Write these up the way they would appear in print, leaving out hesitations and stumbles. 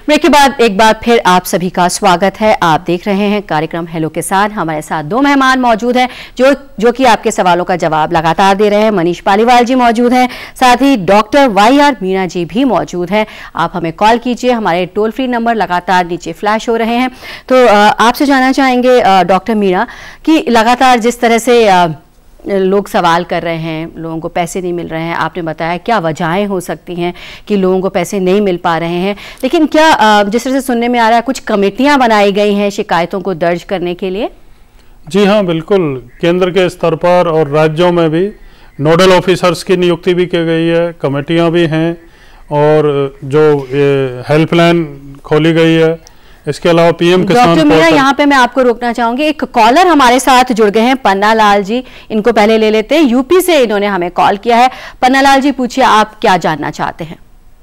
Break के बाद एक बार फिर आप सभी का स्वागत है। आप देख रहे हैं कार्यक्रम हेलो किसान। हमारे साथ दो मेहमान मौजूद हैं जो कि आपके सवालों का जवाब लगातार दे रहे हैं। मनीष पालीवाल जी मौजूद हैं, साथ ही डॉक्टर वाई.आर. मीणा जी भी मौजूद हैं। आप हमें कॉल कीजिए, हमारे टोल फ्री नंबर लगातार नीचे फ्लैश हो रहे हैं। तो आपसे जानना चाहेंगे डॉक्टर मीणा कि लगातार जिस तरह से लोग सवाल कर रहे हैं, लोगों को पैसे नहीं मिल रहे हैं, आपने बताया क्या वजहें हो सकती हैं कि लोगों को पैसे नहीं मिल पा रहे हैं, लेकिन क्या जिस तरह से सुनने में आ रहा है कुछ कमेटियां बनाई गई हैं शिकायतों को दर्ज करने के लिए? जी हाँ, बिल्कुल। केंद्र के स्तर पर और राज्यों में भी नोडल ऑफिसर्स की नियुक्ति भी की गई है, कमेटियां भी हैं और जो हेल्पलाइन खोली गई है। इसके अलावा पीएम किसान डॉक्टर मीणा, यहाँ पे मैं आपको रोकना चाहूंगी। एक कॉलर हमारे साथ जुड़ गए हैं, पन्ना लाल जी। इनको पहले ले लेते हैं। यूपी से इन्होंने हमें कॉल किया है। पन्ना लाल जी, पूछिए आप क्या जानना चाहते हैं?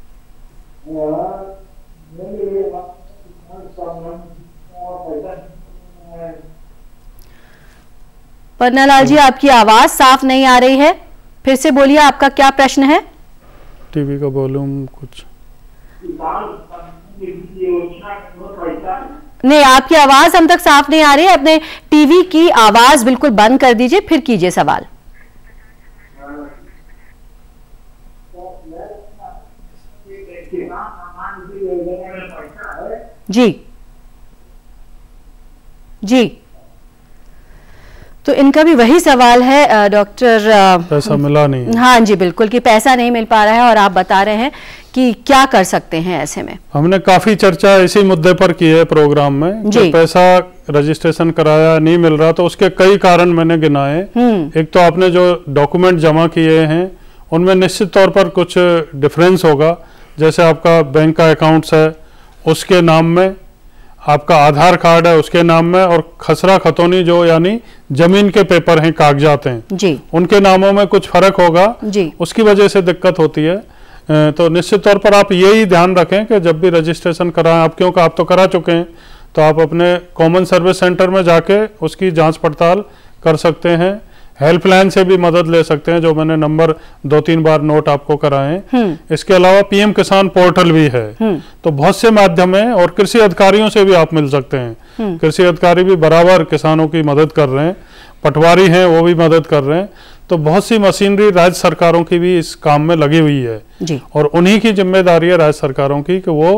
पन्ना लाल जी, आपकी आवाज साफ नहीं आ रही है, फिर से बोलिए, आपका क्या प्रश्न है? टीवी का वॉल्यूम कुछ नहीं, आपकी आवाज हम तक साफ नहीं आ रही है। अपने टीवी की आवाज बिल्कुल बंद कर दीजिए, फिर कीजिए सवाल। जी जी, तो इनका भी वही सवाल है डॉक्टर। पैसा मिला नहीं। हाँ जी, बिल्कुल, कि पैसा नहीं मिल पा रहा है और आप बता रहे हैं कि क्या कर सकते हैं ऐसे में। हमने काफी चर्चा इसी मुद्दे पर की है प्रोग्राम में कि पैसा रजिस्ट्रेशन कराया नहीं मिल रहा, तो उसके कई कारण मैंने गिनाए। एक तो आपने जो डॉक्यूमेंट जमा किए हैं उनमें निश्चित तौर पर कुछ डिफरेंस होगा। जैसे आपका बैंक का अकाउंट्स है उसके नाम में, आपका आधार कार्ड है उसके नाम में, और खसरा खतौनी जो यानी जमीन के पेपर हैं, कागजात हैं जी, उनके नामों में कुछ फर्क होगा जी, उसकी वजह से दिक्कत होती है। तो निश्चित तौर पर आप यही ध्यान रखें कि जब भी रजिस्ट्रेशन कराएं, आप क्योंकि आप तो करा चुके हैं, तो आप अपने कॉमन सर्विस सेंटर में जाके उसकी जांच पड़ताल कर सकते हैं। हेल्पलाइन से भी मदद ले सकते हैं, जो मैंने नंबर 2-3 बार नोट आपको कराए। इसके अलावा पीएम किसान पोर्टल भी है, तो बहुत से माध्यम है, और कृषि अधिकारियों से भी आप मिल सकते हैं। कृषि अधिकारी भी बराबर किसानों की मदद कर रहे हैं, पटवारी हैं वो भी मदद कर रहे हैं। तो बहुत सी मशीनरी राज्य सरकारों की भी इस काम में लगी हुई है जी, और उन्हीं की जिम्मेदारी है राज्य सरकारों की कि वो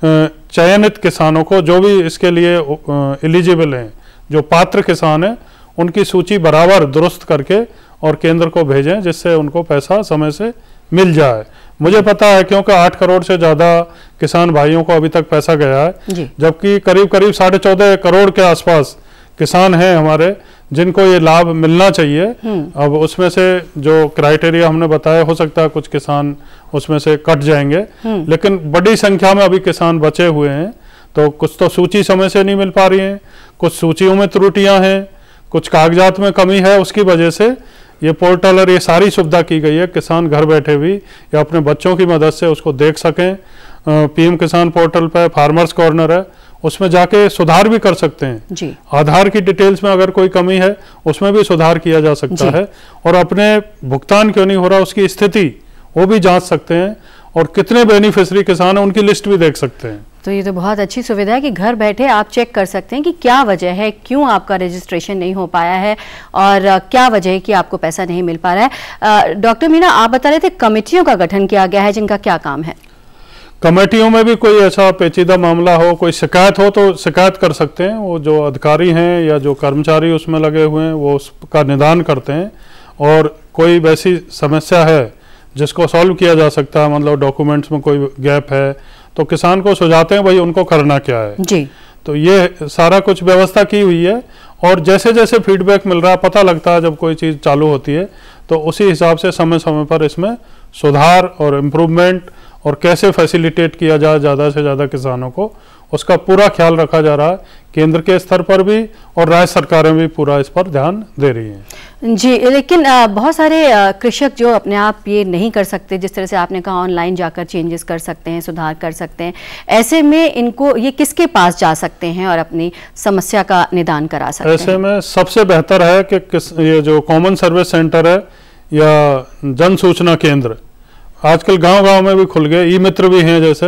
चयनित किसानों को, जो भी इसके लिए एलिजिबल हैं, जो पात्र किसान हैं, उनकी सूची बराबर दुरुस्त करके और केंद्र को भेजें, जिससे उनको पैसा समय से मिल जाए। मुझे पता है क्योंकि 8 करोड़ से ज़्यादा किसान भाइयों को अभी तक पैसा गया है, जबकि करीब 14.5 करोड़ के आसपास किसान हैं हमारे जिनको ये लाभ मिलना चाहिए। अब उसमें से जो क्राइटेरिया हमने बताया, हो सकता है कुछ किसान उसमें से कट जाएंगे, लेकिन बड़ी संख्या में अभी किसान बचे हुए हैं। तो कुछ तो सूची समय से नहीं मिल पा रही है, कुछ सूचियों में त्रुटियां हैं, कुछ कागजात में कमी है। उसकी वजह से ये पोर्टल और ये सारी सुविधा की गई है, किसान घर बैठे भी या अपने बच्चों की मदद से उसको देख सकें। पीएम किसान पोर्टल पर फार्मर्स कॉर्नर है, उसमें जाके सुधार भी कर सकते हैं जी। आधार की डिटेल्स में अगर कोई कमी है उसमें भी सुधार किया जा सकता है, और अपने भुगतान क्यों नहीं हो रहा उसकी स्थिति वो भी जांच सकते हैं, और कितने बेनिफिशियरी किसान हैं उनकी लिस्ट भी देख सकते हैं। तो ये तो बहुत अच्छी सुविधा है कि घर बैठे आप चेक कर सकते हैं कि क्या वजह है, क्यों आपका रजिस्ट्रेशन नहीं हो पाया है, और क्या वजह है कि आपको पैसा नहीं मिल पा रहा है। डॉक्टर मीणा, आप बता रहे थे कमेटियों का गठन किया गया है, जिनका क्या काम है? कमेटियों में भी कोई ऐसा पेचीदा मामला हो, कोई शिकायत हो, तो शिकायत कर सकते हैं। वो जो अधिकारी हैं या जो कर्मचारी उसमें लगे हुए हैं वो उसका निदान करते हैं, और कोई वैसी समस्या है जिसको सॉल्व किया जा सकता है, मतलब डॉक्यूमेंट्स में कोई गैप है, तो किसान को सुझाते हैं भाई उनको करना क्या है जी। तो ये सारा कुछ व्यवस्था की हुई है, और जैसे जैसे फीडबैक मिल रहा है, पता लगता है जब कोई चीज़ चालू होती है, तो उसी हिसाब से समय समय पर इसमें सुधार और इम्प्रूवमेंट और कैसे फैसिलिटेट किया जाए ज़्यादा से ज़्यादा किसानों को, उसका पूरा ख्याल रखा जा रहा है। केंद्र के स्तर पर भी और राज्य सरकारें भी पूरा इस पर ध्यान दे रही हैं जी। लेकिन बहुत सारे कृषक जो अपने आप ये नहीं कर सकते, जिस तरह से आपने कहा ऑनलाइन जाकर चेंजेस कर सकते हैं, सुधार कर सकते हैं, ऐसे में इनको ये किसके पास जा सकते हैं और अपनी समस्या का निदान करा सकते हैं? ऐसे में सबसे बेहतर है कि ये जो कॉमन सर्विस सेंटर है या जन सूचना केंद्र, आजकल गांव-गांव में भी खुल गए, ई मित्र भी हैं, जैसे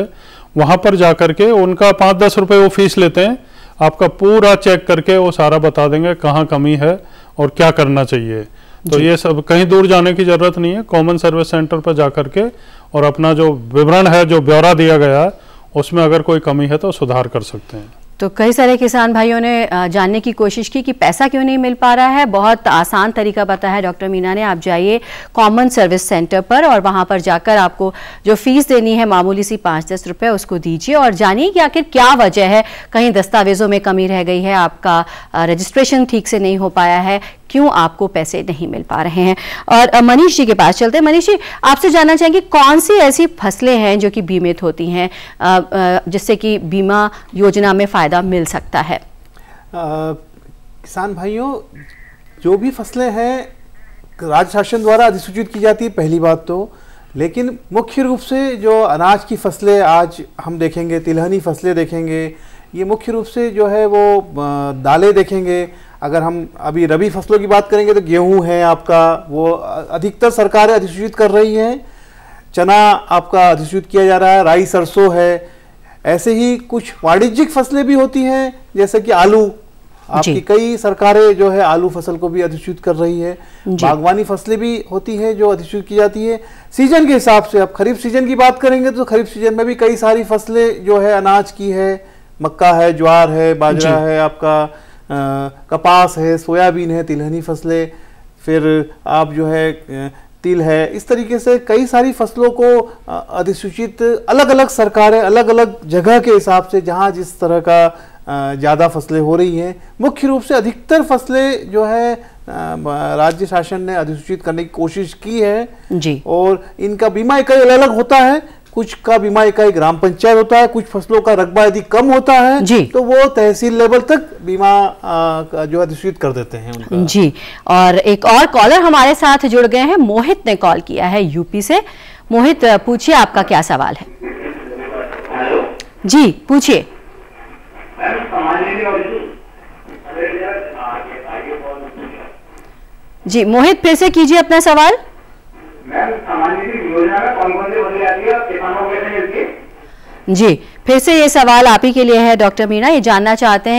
वहाँ पर जा करके उनका 5-10 रुपये वो फीस लेते हैं, आपका पूरा चेक करके वो सारा बता देंगे कहाँ कमी है और क्या करना चाहिए। तो ये सब कहीं दूर जाने की ज़रूरत नहीं है, कॉमन सर्विस सेंटर पर जा करके और अपना जो विवरण है, जो ब्यौरा दिया गया है, उसमें अगर कोई कमी है तो सुधार कर सकते हैं। तो कई सारे किसान भाइयों ने जानने की कोशिश की कि पैसा क्यों नहीं मिल पा रहा है। बहुत आसान तरीका बताया है डॉक्टर मीना ने। आप जाइए कॉमन सर्विस सेंटर पर और वहां पर जाकर आपको जो फीस देनी है मामूली सी 5-10 रुपये उसको दीजिए और जानिए कि आखिर क्या वजह है। कहीं दस्तावेजों में कमी रह गई है, आपका रजिस्ट्रेशन ठीक से नहीं हो पाया है, क्यों आपको पैसे नहीं मिल पा रहे हैं। और मनीष जी के पास चलते हैं। मनीष जी, आपसे जानना चाहेंगे कौन सी ऐसी फसलें हैं जो कि बीमित होती हैं जिससे कि बीमा योजना में फ़ायदा मिल सकता है। किसान भाइयों, जो भी फसलें हैं राज्य शासन द्वारा अधिसूचित की जाती है पहली बात तो, लेकिन मुख्य रूप से जो अनाज की फसलें आज हम देखेंगे, तिलहनी फसलें देखेंगे, ये मुख्य रूप से जो है वो दालें देखेंगे। अगर हम अभी रबी फसलों की बात करेंगे तो गेहूं है आपका, वो अधिकतर सरकारें अधिसूचित कर रही हैं। चना आपका अधिसूचित किया जा रहा है, राई सरसों है। ऐसे ही कुछ वाणिज्यिक फसलें भी होती हैं जैसे कि आलू, आपकी कई सरकारें जो है आलू फसल को भी अधिसूचित कर रही है। बागवानी फसलें भी होती हैं जो अधिसूचित की जाती है सीजन के हिसाब से। अब खरीफ सीजन की बात करेंगे तो खरीफ सीजन में भी कई सारी फसलें जो है अनाज की है, मक्का है, ज्वार है, बाजरा है, आपका कपास है, सोयाबीन है, तिलहनी फसलें, फिर आप जो है तिल है। इस तरीके से कई सारी फसलों को अधिसूचित अलग अलग सरकारें अलग अलग जगह के हिसाब से जहां जिस तरह का ज़्यादा फसलें हो रही हैं, मुख्य रूप से अधिकतर फसलें जो है राज्य शासन ने अधिसूचित करने की कोशिश की है जी। और इनका बीमा इकाई अलग अलग होता है। कुछ का बीमा इकाई ग्राम पंचायत होता है, कुछ फसलों का रकबा यदि कम होता है जी, तो वो तहसील लेवल तक बीमा जो अधिसूचित कर देते हैं उनका जी। और एक और कॉलर हमारे साथ जुड़ गए हैं, मोहित ने कॉल किया है यूपी से। मोहित, पूछिए आपका क्या सवाल है। जी पूछिए। जी मोहित, फिर से कीजिए अपना सवाल। जी फिर से ये सवाल आप ही के लिए है डॉक्टर मीना। ये जानना चाहते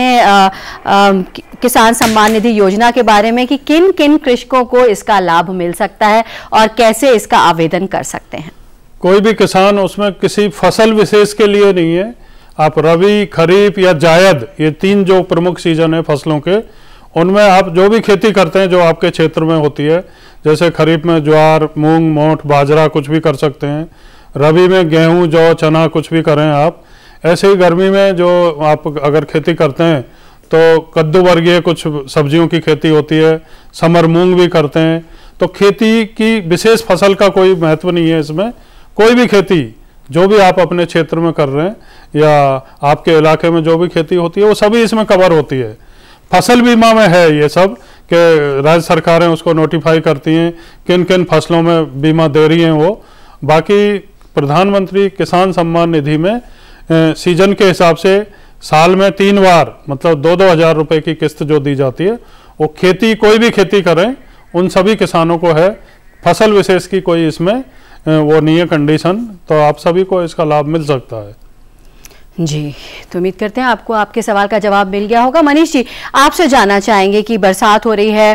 हैं किसान सम्मान निधि योजना के बारे में कि किन किन कृषकों को इसका लाभ मिल सकता है और कैसे इसका आवेदन कर सकते हैं। कोई भी किसान उसमें किसी फसल विशेष के लिए नहीं है। आप रबी, खरीफ या जायद, ये 3 जो प्रमुख सीजन है फसलों के, उनमें आप जो भी खेती करते हैं जो आपके क्षेत्र में होती है, जैसे खरीफ में ज्वार, मूंग, मोठ, बाजरा कुछ भी कर सकते हैं। रबी में गेहूं, जौ, चना कुछ भी करें आप। ऐसे ही गर्मी में जो आप अगर खेती करते हैं तो कद्दू वर्गीय कुछ सब्जियों की खेती होती है, समर मूंग भी करते हैं। तो खेती की विशेष फसल का कोई महत्व नहीं है इसमें। कोई भी खेती जो भी आप अपने क्षेत्र में कर रहे हैं या आपके इलाके में जो भी खेती होती है वो सभी इसमें कवर होती है। फसल बीमा में है ये सब कि राज्य सरकारें उसको नोटिफाई करती हैं किन किन फसलों में बीमा दे रही हैं वो। बाकी प्रधानमंत्री किसान सम्मान निधि में सीजन के हिसाब से साल में 3 बार मतलब 2-2 हज़ार रुपये की किस्त जो दी जाती है, वो खेती कोई भी खेती करें उन सभी किसानों को है। फसल विशेष की कोई इसमें वो नहीं है कंडीशन, तो आप सभी को इसका लाभ मिल सकता है जी। तो उम्मीद करते हैं आपको आपके सवाल का जवाब मिल गया होगा। मनीष जी, आपसे जानना चाहेंगे कि बरसात हो रही है,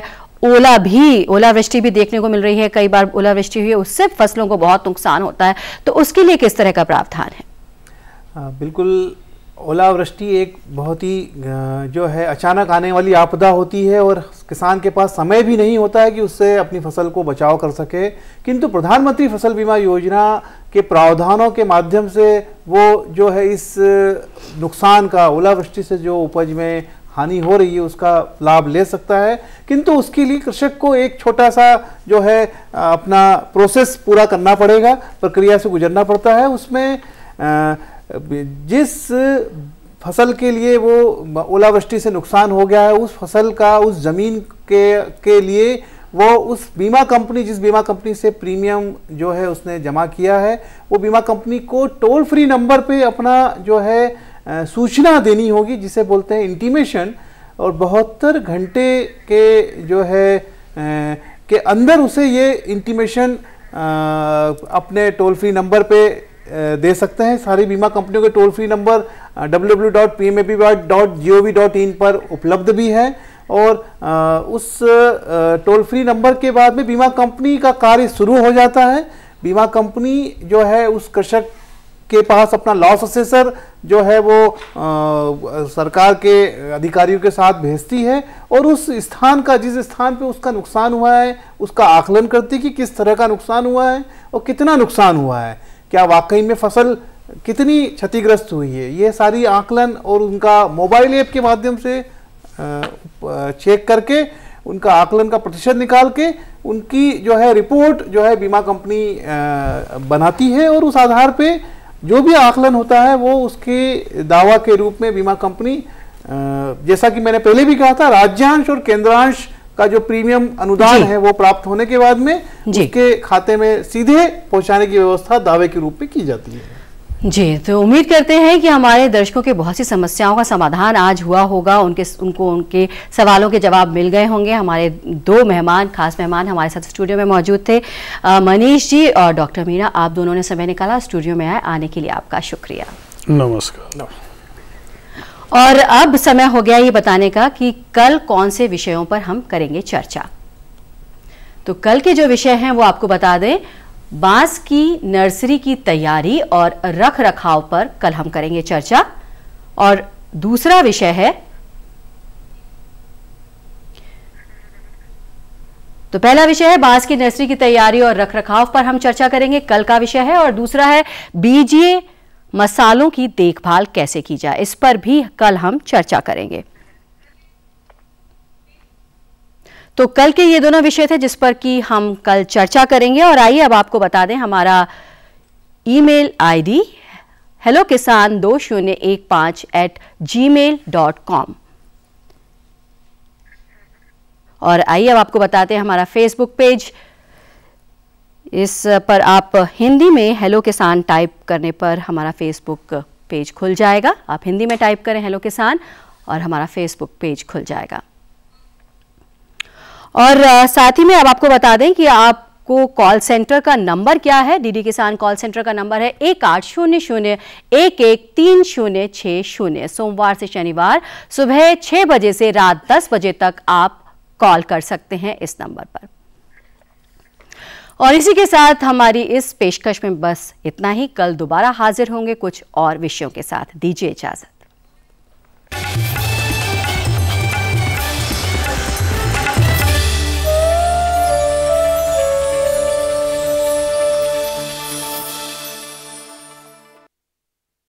ओलावृष्टि भी देखने को मिल रही है, कई बार ओलावृष्टि हुई है, उससे फसलों को बहुत नुकसान होता है, तो उसके लिए किस तरह का प्रावधान है? बिल्कुल, ओलावृष्टि एक बहुत ही जो है अचानक आने वाली आपदा होती है और किसान के पास समय भी नहीं होता है कि उससे अपनी फसल को बचाव कर सके। किंतु प्रधानमंत्री फसल बीमा योजना के प्रावधानों के माध्यम से वो जो है इस नुकसान का, ओलावृष्टि से जो उपज में हानि हो रही है उसका लाभ ले सकता है। किंतु उसके लिए कृषक को एक छोटा सा जो है अपना प्रोसेस पूरा करना पड़ेगा, प्रक्रिया से गुजरना पड़ता है। उसमें जिस फसल के लिए वो ओलावृष्टि से नुकसान हो गया है उस फसल का, उस जमीन के लिए वो उस बीमा कंपनी, जिस बीमा कंपनी से प्रीमियम जो है उसने जमा किया है, वो बीमा कंपनी को टोल फ्री नंबर पे अपना जो है सूचना देनी होगी, जिसे बोलते हैं इंटीमेशन। और 72 घंटे के जो है के अंदर उसे ये इंटीमेशन अपने टोल फ्री नंबर पे दे सकते हैं। सारी बीमा कंपनियों के टोल फ्री नंबर www.pmapy.gov.in पर उपलब्ध भी है, और उस टोल फ्री नंबर के बाद में बीमा कंपनी का कार्य शुरू हो जाता है। बीमा कंपनी जो है उस कृषक के पास अपना लॉस असेसर जो है वो सरकार के अधिकारियों के साथ भेजती है, और उस स्थान का, जिस स्थान पे उसका नुकसान हुआ है, उसका आकलन करती है कि किस तरह का नुकसान हुआ है और कितना नुकसान हुआ है, क्या वाकई में फसल कितनी क्षतिग्रस्त हुई है। ये सारी आकलन और उनका मोबाइल ऐप के माध्यम से चेक करके उनका आकलन का प्रतिशत निकाल के उनकी जो है रिपोर्ट जो है बीमा कंपनी बनाती है, और उस आधार पे जो भी आकलन होता है वो उसके दावा के रूप में बीमा कंपनी, जैसा कि मैंने पहले भी कहा था, राज्यांश और केंद्रांश का जो प्रीमियम अनुदान है वो प्राप्त होने के बाद में उसके खाते में सीधे पहुंचाने की व्यवस्था दावे के रूप में की जाती है। जी, तो उम्मीद करते हैं कि हमारे दर्शकों के बहुत सी समस्याओं का समाधान आज हुआ होगा, उनको उनके सवालों के जवाब मिल गए होंगे। हमारे दो मेहमान, खास मेहमान हमारे साथ स्टूडियो में मौजूद थे, मनीष जी और डॉक्टर मीरा। आप दोनों ने समय निकाला, स्टूडियो में आने के लिए आपका शुक्रिया। नमस्कार। और अब समय हो गया ये बताने का कि कल कौन से विषयों पर हम करेंगे चर्चा। तो कल के जो विषय हैं वो आपको बता दें, बांस की नर्सरी की तैयारी और रख रखाव पर कल हम करेंगे चर्चा। और दूसरा विषय है, तो पहला विषय है बांस की नर्सरी की तैयारी और रख रखाव पर हम चर्चा करेंगे, कल का विषय है। और दूसरा है बीजीय मसालों की देखभाल कैसे की जाए, इस पर भी कल हम चर्चा करेंगे। तो कल के ये दोनों विषय थे जिस पर कि हम कल चर्चा करेंगे। और आइए अब आपको बता दें हमारा ईमेल आईडी hellokisan2015@gmail.com। और आइए अब आपको बताते हैं हमारा फेसबुक पेज, इस पर आप हिंदी में हेलो किसान टाइप करने पर हमारा फेसबुक पेज खुल जाएगा। आप हिंदी में टाइप करें हेलो किसान और हमारा फेसबुक पेज खुल जाएगा। और साथ ही में अब आपको बता दें कि आपको कॉल सेंटर का नंबर क्या है। डीडी किसान कॉल सेंटर का नंबर है 1800-113060। सोमवार से शनिवार सुबह 6 बजे से रात 10 बजे तक आप कॉल कर सकते हैं इस नंबर पर। और इसी के साथ हमारी इस पेशकश में बस इतना ही। कल दोबारा हाजिर होंगे कुछ और विषयों के साथ। दीजिए इजाजत।